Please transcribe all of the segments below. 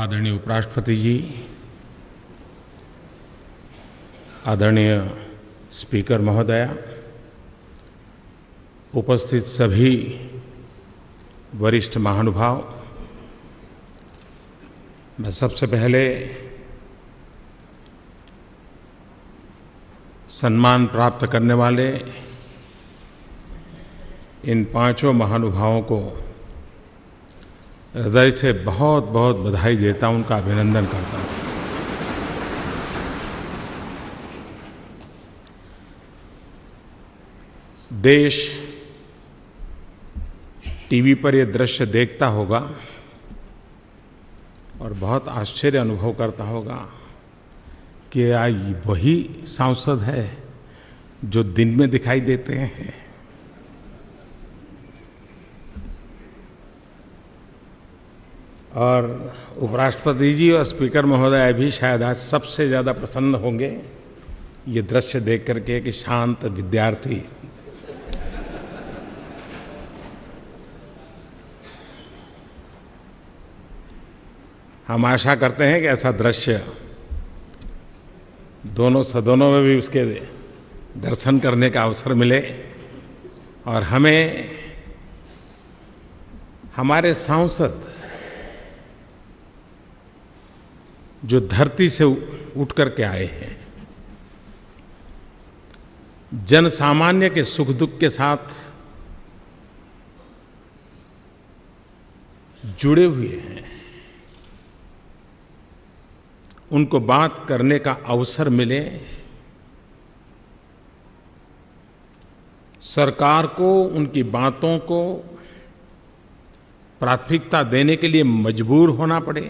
आदरणीय उपराष्ट्रपति जी, आदरणीय स्पीकर महोदया, उपस्थित सभी वरिष्ठ महानुभाव, मैं सबसे पहले सम्मान प्राप्त करने वाले इन पांचों महानुभावों को हृदय से बहुत बहुत बधाई देता हूं, उनका अभिनंदन करता हूं। देश टीवी पर ये दृश्य देखता होगा और बहुत आश्चर्य अनुभव करता होगा कि वही सांसद है जो दिन में दिखाई देते हैं। और उपराष्ट्रपति जी और स्पीकर महोदय भी शायद आज सबसे ज़्यादा प्रसन्न होंगे ये दृश्य देख करके कि शांत विद्यार्थी हम आशा करते हैं कि ऐसा दृश्य दोनों सदनों में भी उसके दर्शन करने का अवसर मिले और हमें हमारे सांसद जो धरती से उठ करके आए हैं, जन सामान्य के सुख दुख के साथ जुड़े हुए हैं, उनको बात करने का अवसर मिले, सरकार को उनकी बातों को प्राथमिकता देने के लिए मजबूर होना पड़े,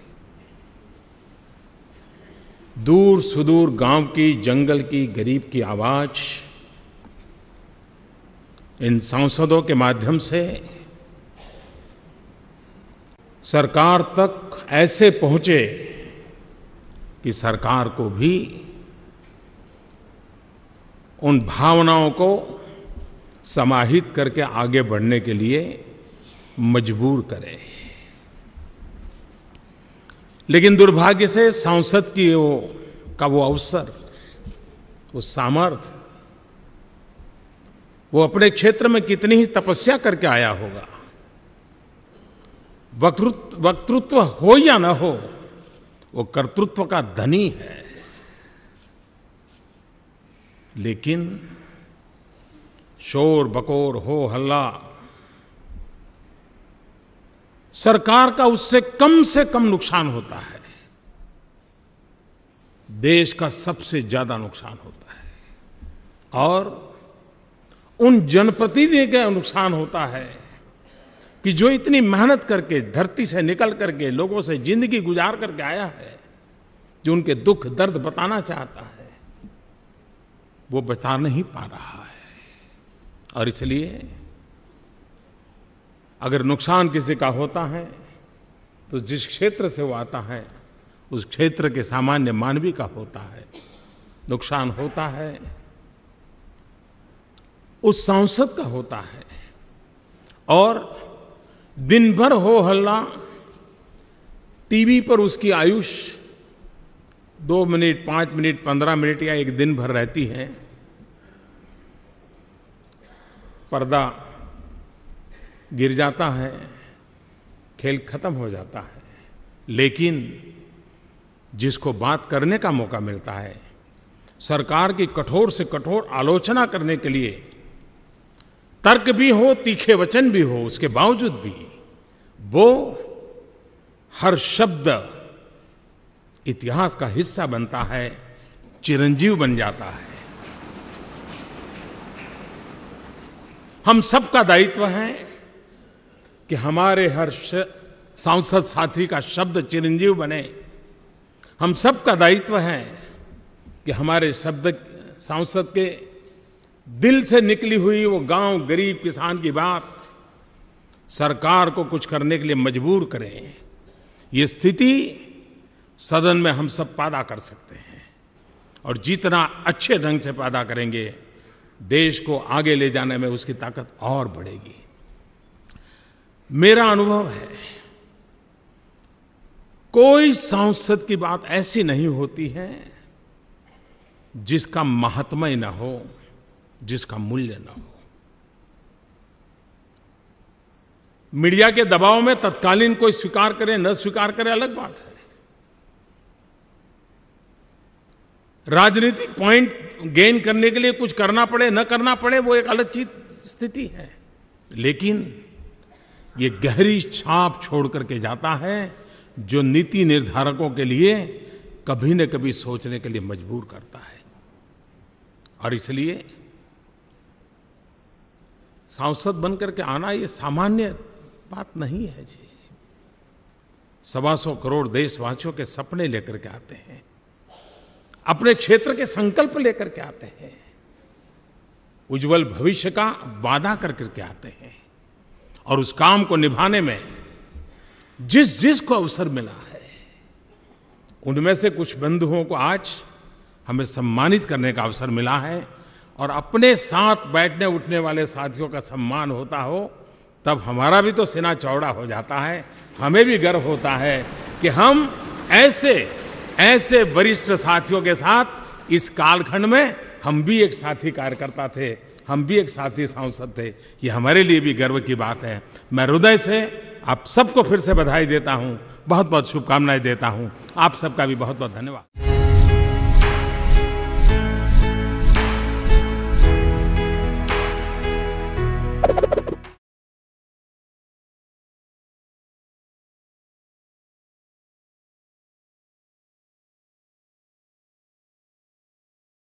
दूर सुदूर गांव की, जंगल की, गरीब की आवाज इन सांसदों के माध्यम से सरकार तक ऐसे पहुंचे कि सरकार को भी उन भावनाओं को समाहित करके आगे बढ़ने के लिए मजबूर करे। लेकिन दुर्भाग्य से सांसद की वो अवसर, वो सामर्थ्य, वो अपने क्षेत्र में कितनी ही तपस्या करके आया होगा, वक्तृत्व हो या न हो, वो कर्तृत्व का धनी है, लेकिन शोर बकोर हो हल्ला, सरकार का उससे कम नुकसान होता है, देश का सबसे ज्यादा नुकसान होता है। और उन जनप्रतिनिधि का नुकसान होता है कि जो इतनी मेहनत करके धरती से निकल करके लोगों से जिंदगी गुजार करके आया है, जो उनके दुख दर्द बताना चाहता है, वो बता नहीं पा रहा है। और इसलिए अगर नुकसान किसी का होता है तो जिस क्षेत्र से वो आता है उस क्षेत्र के सामान्य मानवी का होता है। नुकसान होता है उस सांसद का होता है। और दिन भर हो हल्ला, टीवी पर उसकी आयुष 2 मिनट, 5 मिनट, 15 मिनट या एक दिन भर रहती है। पर्दा गिर जाता है, खेल खत्म हो जाता है। लेकिन जिसको बात करने का मौका मिलता है, सरकार की कठोर से कठोर आलोचना करने के लिए तर्क भी हो, तीखे वचन भी हो, उसके बावजूद भी वो हर शब्द इतिहास का हिस्सा बनता है, चिरंजीव बन जाता है। हम सबका दायित्व है कि हमारे हर सांसद साथी का शब्द चिरंजीव बने। हम सबका दायित्व है कि हमारे शब्द सांसद के दिल से निकली हुई वो गांव, गरीब, किसान की बात सरकार को कुछ करने के लिए मजबूर करें। ये स्थिति सदन में हम सब पैदा कर सकते हैं और जितना अच्छे ढंग से पैदा करेंगे, देश को आगे ले जाने में उसकी ताकत और बढ़ेगी। मेरा अनुभव है, कोई सांसद की बात ऐसी नहीं होती है जिसका महात्म्य न हो, जिसका मूल्य न हो। मीडिया के दबाव में तत्कालीन कोई स्वीकार करे न स्वीकार करे अलग बात है। राजनीतिक पॉइंट गेन करने के लिए कुछ करना पड़े न करना पड़े वो एक अलग चीज स्थिति है, लेकिन ये गहरी छाप छोड़ करके जाता है जो नीति निर्धारकों के लिए कभी न कभी सोचने के लिए मजबूर करता है। और इसलिए सांसद बनकर के आना ये सामान्य बात नहीं है जी। 125 करोड़ देशवासियों के सपने लेकर के आते हैं, अपने क्षेत्र के संकल्प लेकर के आते हैं, उज्जवल भविष्य का वादा कर करके आते हैं, और उस काम को निभाने में जिस जिस को अवसर मिला है उनमें से कुछ बंधुओं को आज हमें सम्मानित करने का अवसर मिला है। और अपने साथ बैठने उठने वाले साथियों का सम्मान होता हो तब हमारा भी तो सीना चौड़ा हो जाता है, हमें भी गर्व होता है कि हम ऐसे वरिष्ठ साथियों के साथ इस कालखंड में हम भी एक साथी कार्यकर्ता थे, हम भी एक साथी सांसद थे। ये हमारे लिए भी गर्व की बात है। मैं हृदय से आप सबको फिर से बधाई देता हूं, बहुत बहुत शुभकामनाएं देता हूं। आप सबका भी बहुत बहुत धन्यवाद।